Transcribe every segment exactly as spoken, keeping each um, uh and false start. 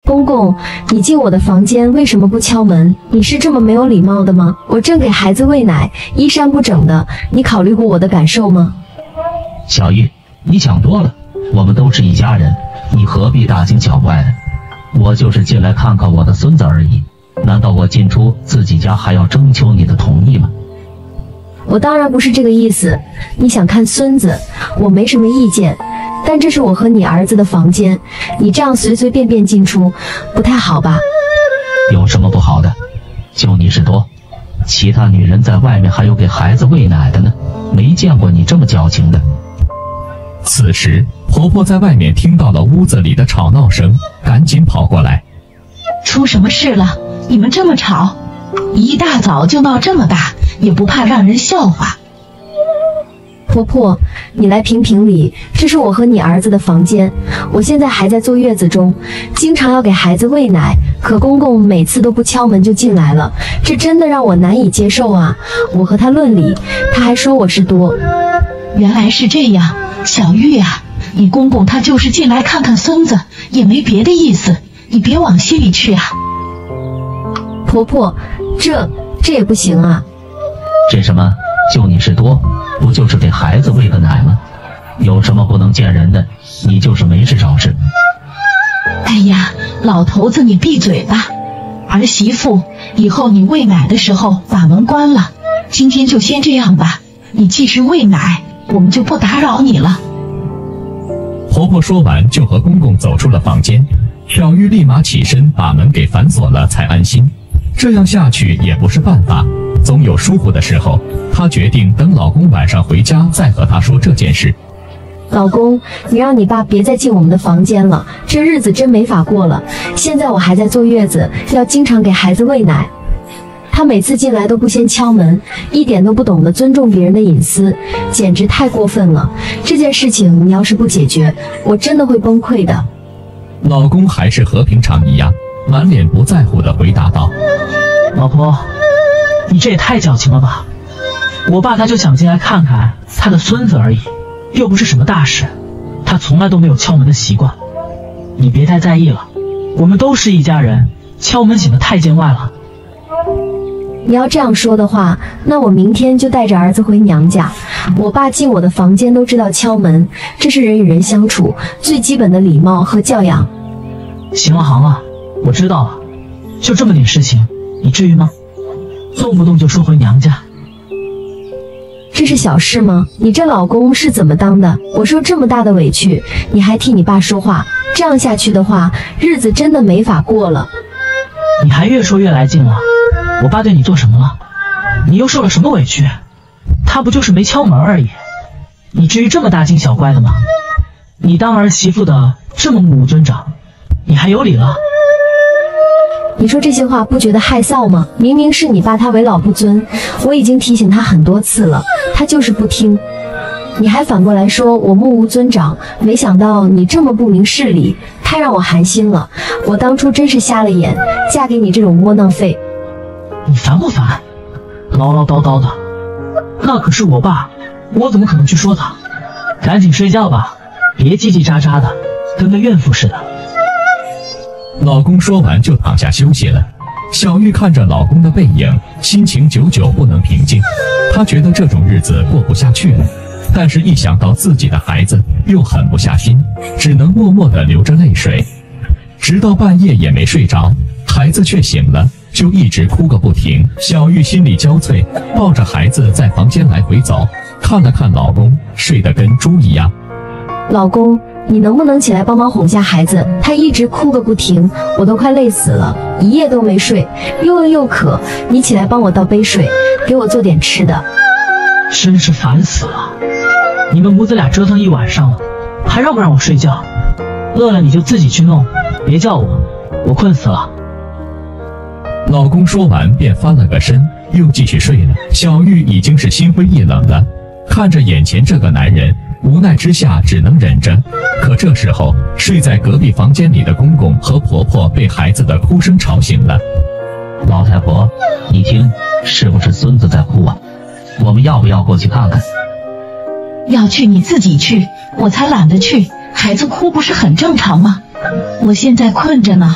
公公，你进我的房间为什么不敲门？你是这么没有礼貌的吗？我正给孩子喂奶，衣衫不整的，你考虑过我的感受吗？ 小玉，你想多了，我们都是一家人，你何必大惊小怪的？我就是进来看看我的孙子而已，难道我进出自己家还要征求你的同意吗？ 我当然不是这个意思，你想看孙子，我没什么意见，但这是我和你儿子的房间，你这样随随便便进出，不太好吧？ 有什么不好的？就你是多，其他女人在外面还有给孩子喂奶的呢，没见过你这么矫情的。 此时，婆婆在外面听到了屋子里的吵闹声，赶紧跑过来。 出什么事了？你们这么吵，一大早就闹这么大，也不怕让人笑话。 婆婆，你来评评理，这是我和你儿子的房间，我现在还在坐月子中，经常要给孩子喂奶，可公公每次都不敲门就进来了，这真的让我难以接受啊！我和他论理，他还说我是多。 原来是这样，小玉啊，你公公他就是进来看看孙子，也没别的意思，你别往心里去啊。 婆婆，这这也不行啊。 这什么？就你是多，不就是给孩子喂个奶吗？有什么不能见人的？你就是没事找事。 哎呀，老头子你闭嘴吧！儿媳妇，以后你喂奶的时候把门关了。今天就先这样吧，你继续喂奶，我们就不打扰你了。 婆婆说完就和公公走出了房间，小玉立马起身把门给反锁了，才安心。这样下去也不是办法，总有疏忽的时候，她决定等老公晚上回家再和他说这件事。 老公，你让你爸别再进我们的房间了，这日子真没法过了。现在我还在坐月子，要经常给孩子喂奶。他每次进来都不先敲门，一点都不懂得尊重别人的隐私，简直太过分了。这件事情你要是不解决，我真的会崩溃的。 老公还是和平常一样，满脸不在乎地回答道： 老婆，你这也太矫情了吧！我爸他就想进来看看他的孙子而已，又不是什么大事，他从来都没有敲门的习惯。你别太在意了，我们都是一家人，敲门显得太见外了。 你要这样说的话，那我明天就带着儿子回娘家。我爸进我的房间都知道敲门，这是人与人相处最基本的礼貌和教养。 行了行了，我知道了，就这么点事情，你至于吗？动不动就说回娘家。 这是小事吗？你这老公是怎么当的？我受这么大的委屈，你还替你爸说话，这样下去的话，日子真的没法过了。 你还越说越来劲了，我爸对你做什么了？你又受了什么委屈？他不就是没敲门而已，你至于这么大惊小怪的吗？你当儿媳妇的这么目无尊长，你还有理了？ 你说这些话不觉得害臊吗？明明是你爸他为老不尊，我已经提醒他很多次了，他就是不听。你还反过来说我目无尊长，没想到你这么不明事理，太让我寒心了。我当初真是瞎了眼，嫁给你这种窝囊废。 你烦不烦？唠唠叨叨的，那可是我爸，我怎么可能去说他？赶紧睡觉吧，别叽叽喳喳的，跟个怨妇似的。 老公说完就躺下休息了。小玉看着老公的背影，心情久久不能平静。她觉得这种日子过不下去了，但是一想到自己的孩子，又狠不下心，只能默默地流着泪水。直到半夜也没睡着，孩子却醒了，就一直哭个不停。小玉心力交瘁，抱着孩子在房间来回走，看了看老公，睡得跟猪一样。 老公，你能不能起来帮忙哄下孩子？他一直哭个不停，我都快累死了，一夜都没睡，又饿又渴。你起来帮我倒杯水，给我做点吃的。 真是烦死了！你们母子俩折腾一晚上了，还让不让我睡觉？饿了你就自己去弄，别叫我，我困死了。 老公说完便翻了个身，又继续睡了。小玉已经是心灰意冷了，看着眼前这个男人，无奈之下只能忍着。可这时候，睡在隔壁房间里的公公和婆婆被孩子的哭声吵醒了。 老太婆，你听，是不是孙子在哭啊？我们要不要过去看看？ 要去你自己去，我才懒得去。孩子哭不是很正常吗？我现在困着呢，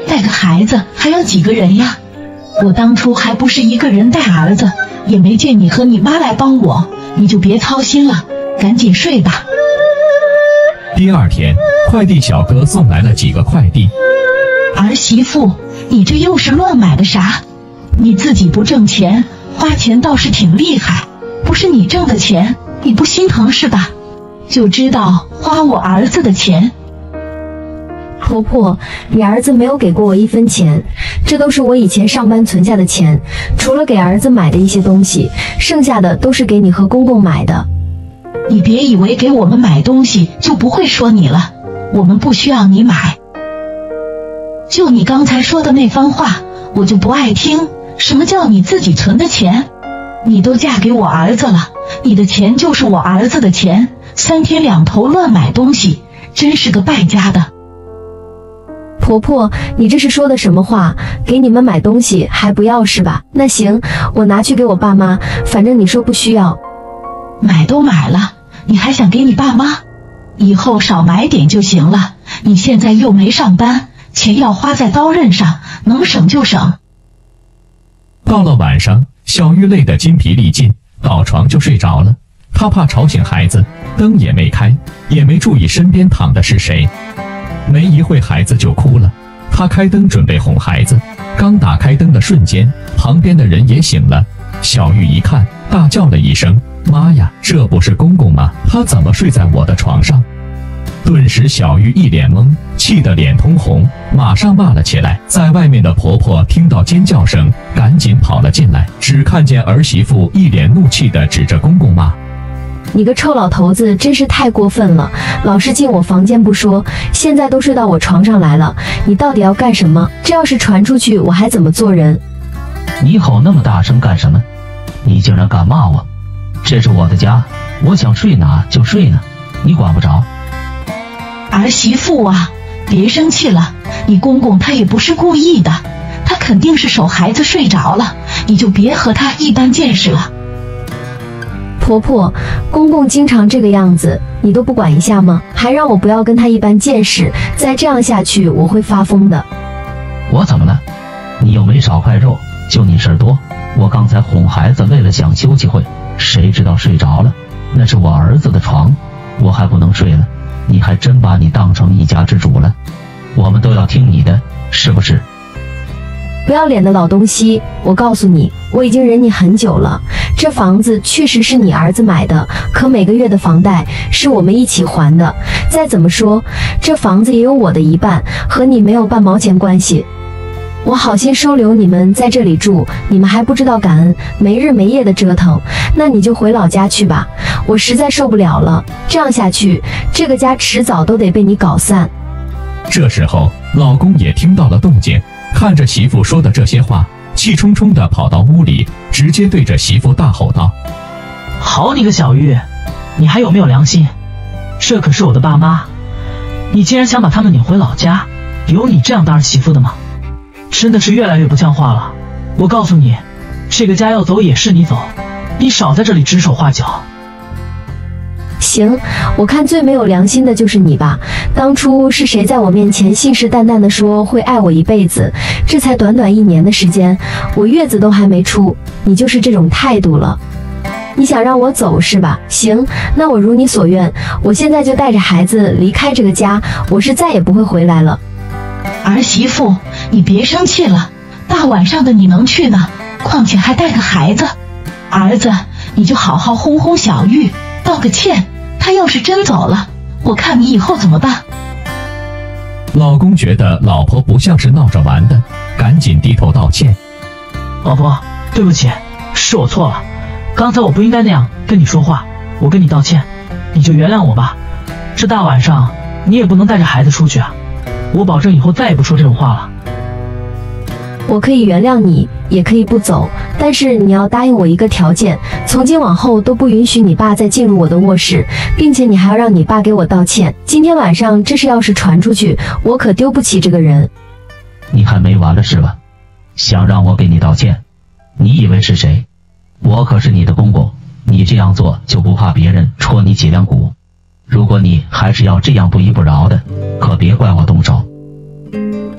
带个孩子还要几个人呀？我当初还不是一个人带儿子，也没见你和你妈来帮我，你就别操心了，赶紧睡吧。 第二天，快递小哥送来了几个快递。 儿媳妇，你这又是乱买的啥？你自己不挣钱，花钱倒是挺厉害，不是你挣的钱，你不心疼是吧？就知道花我儿子的钱。 婆婆，你儿子没有给过我一分钱，这都是我以前上班存下的钱，除了给儿子买的一些东西，剩下的都是给你和公公买的。 你别以为给我们买东西就不会说你了，我们不需要你买。就你刚才说的那番话，我就不爱听。什么叫你自己存的钱？你都嫁给我儿子了，你的钱就是我儿子的钱，三天两头乱买东西，真是个败家的。 婆婆，你这是说的什么话？给你们买东西还不要是吧？那行，我拿去给我爸妈，反正你说不需要。 买都买了，你还想给你爸妈？以后少买点就行了，你现在又没上班，钱要花在刀刃上，能省就省。 到了晚上，小玉累得筋疲力尽，倒床就睡着了。她怕吵醒孩子，灯也没开，也没注意身边躺的是谁。没一会孩子就哭了，她开灯准备哄孩子，刚打开灯的瞬间，旁边的人也醒了。小玉一看，大叫了一声：妈呀，这不是公公吗？他怎么睡在我的床上？顿时小玉一脸懵，气得脸通红，马上骂了起来。在外面的婆婆听到尖叫声，赶紧跑了进来，只看见儿媳妇一脸怒气地指着公公骂： 你个臭老头子，真是太过分了！老是进我房间不说，现在都睡到我床上来了，你到底要干什么？这要是传出去，我还怎么做人？ 你吼那么大声干什么？你竟然敢骂我！这是我的家，我想睡哪就睡哪，你管不着。 儿媳妇啊，别生气了，你公公他也不是故意的，他肯定是守孩子睡着了，你就别和他一般见识了。 婆婆，公公经常这个样子，你都不管一下吗？还让我不要跟他一般见识，再这样下去我会发疯的。 我怎么了？你又没少块肉，就你事儿多。我刚才哄孩子，为了想休息会，谁知道睡着了，那是我儿子的床，我还不能睡了。你还真把你当成一家之主了，我们都要听你的，是不是？ 不要脸的老东西，我告诉你，我已经忍你很久了。这房子确实是你儿子买的，可每个月的房贷是我们一起还的。再怎么说，这房子也有我的一半，和你没有半毛钱关系。我好心收留你们在这里住，你们还不知道感恩，没日没夜的折腾，那你就回老家去吧。我实在受不了了，这样下去，这个家迟早都得被你搞散。 这时候，老公也听到了动静，看着媳妇说的这些话，气冲冲地跑到屋里，直接对着媳妇大吼道： 好你个小玉，你还有没有良心？这可是我的爸妈，你竟然想把他们拧回老家，有你这样的儿媳妇的吗？真的是越来越不像话了。我告诉你，这个家要走也是你走，你少在这里指手画脚。 行，我看最没有良心的就是你吧。当初是谁在我面前信誓旦旦地说会爱我一辈子，这才短短一年的时间，我月子都还没出，你就是这种态度了。你想让我走是吧？行，那我如你所愿，我现在就带着孩子离开这个家，我是再也不会回来了。 儿媳妇，你别生气了，大晚上的你能去哪？况且还带个孩子。儿子，你就好好哄哄小玉，道个歉，他要是真走了，我看你以后怎么办。 老公觉得老婆不像是闹着玩的，赶紧低头道歉： 老婆，对不起，是我错了，刚才我不应该那样跟你说话，我跟你道歉，你就原谅我吧。这大晚上你也不能带着孩子出去啊，我保证以后再也不说这种话了。 我可以原谅你，也可以不走，但是你要答应我一个条件，从今往后都不允许你爸再进入我的卧室，并且你还要让你爸给我道歉。今天晚上这事要是传出去，我可丢不起这个人。 你还没完了是吧？想让我给你道歉？你以为是谁？我可是你的公公，你这样做就不怕别人戳你脊梁骨？如果你还是要这样不依不饶的，可别怪我动手。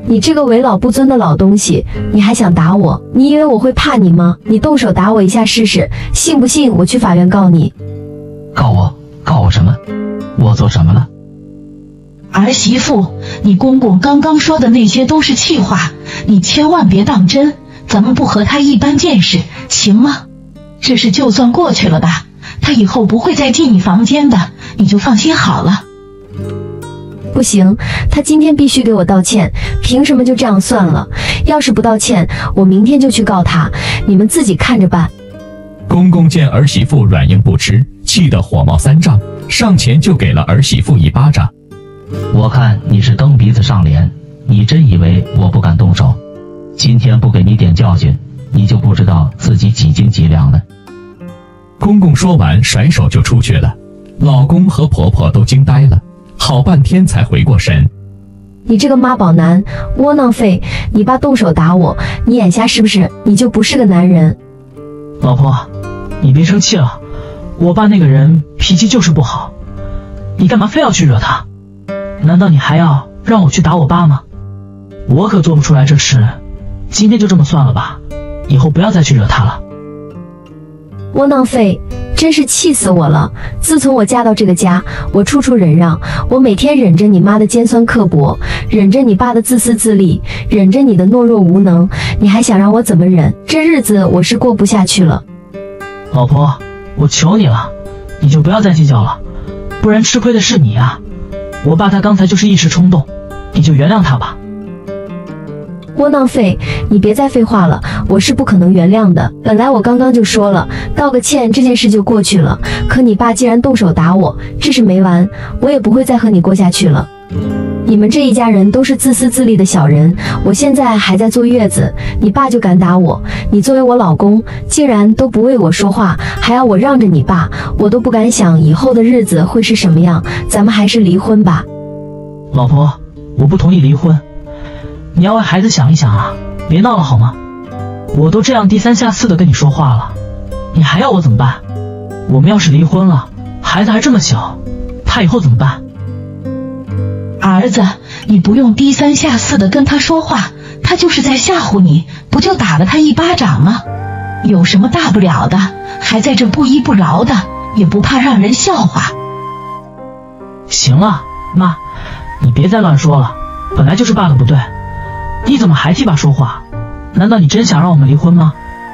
你这个为老不尊的老东西，你还想打我？你以为我会怕你吗？你动手打我一下试试，信不信我去法院告你？ 告我？告我什么？我做什么了？ 儿媳妇，你公公刚刚说的那些都是气话，你千万别当真，咱们不和他一般见识，行吗？这事就算过去了吧，他以后不会再进你房间的，你就放心好了。 不行，他今天必须给我道歉，凭什么就这样算了？要是不道歉，我明天就去告他，你们自己看着办。 公公见儿媳妇软硬不吃，气得火冒三丈，上前就给了儿媳妇一巴掌。 我看你是蹬鼻子上脸，你真以为我不敢动手？今天不给你点教训，你就不知道自己几斤几两了。 公公说完甩手就出去了，老公和婆婆都惊呆了，好半天才回过神。 你这个妈宝男，窝囊废，你爸动手打我，你眼瞎是不是？你就不是个男人？ 老婆，你别生气了，我爸那个人脾气就是不好，你干嘛非要去惹他？难道你还要让我去打我爸吗？我可做不出来这事，今天就这么算了吧，以后不要再去惹他了。 窝囊废，真是气死我了！自从我嫁到这个家，我处处忍让，我每天忍着你妈的尖酸刻薄，忍着你爸的自私自利，忍着你的懦弱无能，你还想让我怎么忍？这日子我是过不下去了。 老婆，我求你了，你就不要再计较了，不然吃亏的是你啊！我爸他刚才就是一时冲动，你就原谅他吧。 窝囊废，你别再废话了，我是不可能原谅的。本来我刚刚就说了，道个歉这件事就过去了，可你爸既然动手打我，这事没完，我也不会再和你过下去了。你们这一家人都是自私自利的小人，我现在还在坐月子，你爸就敢打我，你作为我老公，竟然都不为我说话，还要我让着你爸，我都不敢想以后的日子会是什么样，咱们还是离婚吧。 老婆，我不同意离婚，你要为孩子想一想啊，别闹了好吗？我都这样低三下四的跟你说话了，你还要我怎么办？我们要是离婚了，孩子还这么小，他以后怎么办？ 儿子，你不用低三下四的跟他说话，他就是在吓唬你，不就打了他一巴掌吗？有什么大不了的，还在这不依不饶的，也不怕让人笑话。 行了，妈，你别再乱说了，本来就是爸的不对，你怎么还替爸说话？难道你真想让我们离婚吗？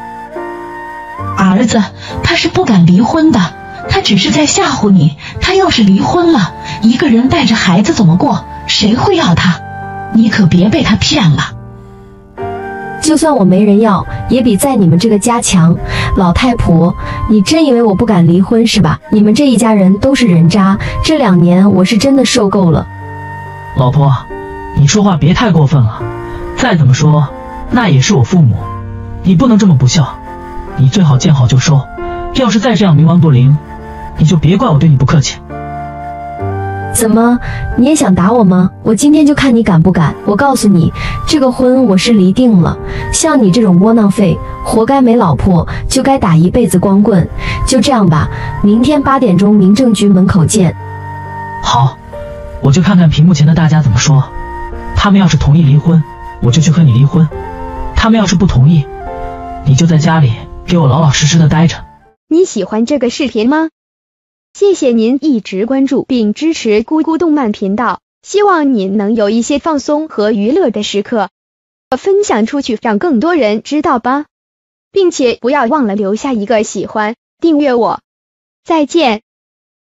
儿子，他是不敢离婚的，他只是在吓唬你，他要是离婚了，一个人带着孩子怎么过？谁会要他？你可别被他骗了。 就算我没人要，也比在你们这个家强。老太婆，你真以为我不敢离婚是吧？你们这一家人都是人渣，这两年我是真的受够了。 老婆，你说话别太过分了，再怎么说，那也是我父母，你不能这么不孝，你最好见好就收，要是再这样冥顽不灵，你就别怪我对你不客气。 怎么，你也想打我吗？我今天就看你敢不敢。我告诉你，这个婚我是离定了，像你这种窝囊废，活该没老婆，就该打一辈子光棍。就这样吧，明天八点钟民政局门口见。 好，我就看看屏幕前的大家怎么说，他们要是同意离婚，我就去和你离婚，他们要是不同意，你就在家里给我老老实实的待着。 你喜欢这个视频吗？谢谢您一直关注并支持咕咕动漫频道，希望您能有一些放松和娱乐的时刻，分享出去让更多人知道吧，并且不要忘了留下一个喜欢，订阅我。再见。